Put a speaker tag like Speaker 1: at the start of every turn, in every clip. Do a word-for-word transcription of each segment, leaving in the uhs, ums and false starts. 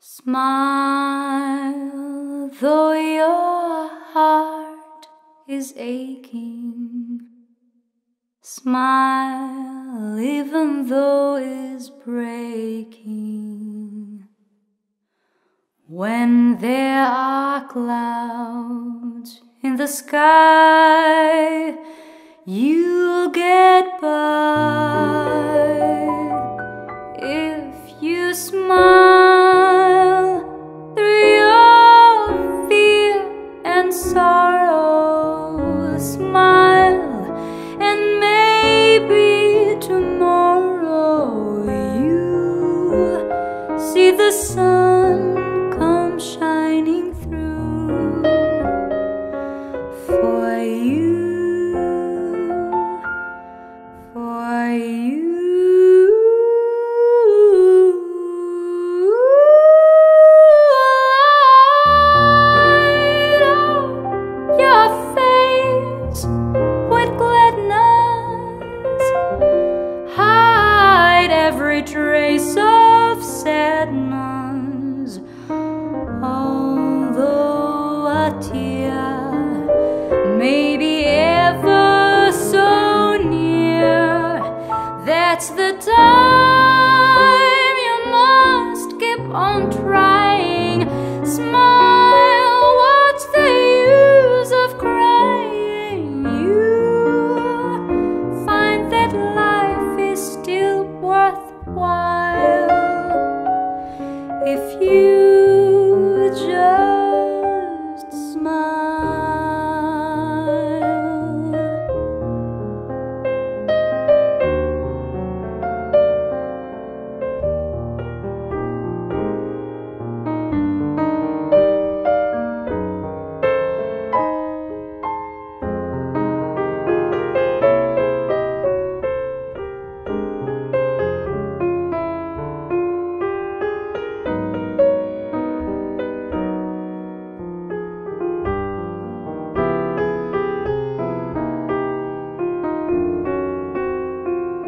Speaker 1: Smile, though your heart is aching. Smile, even though it's breaking. When there are clouds in the sky, you'll get by if you smile through your fear and sorrow. Smile, and maybe tomorrow you'll see the sun come shining through for you, for you. Light up your face with gladness, hide every trace of sadness. Although a tear may be ever so near, that's the time you must keep on trying. Smile, what's the use of crying? You find that life is still worthwhile if you just smile.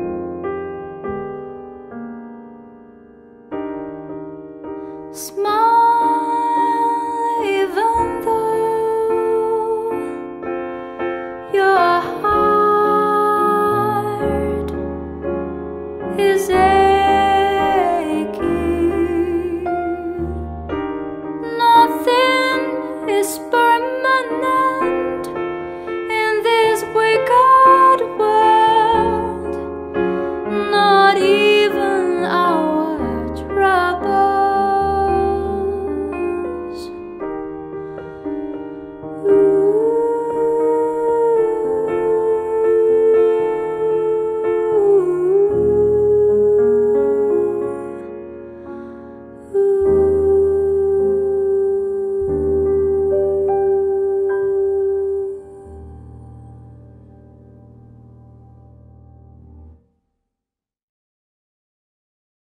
Speaker 1: Smile.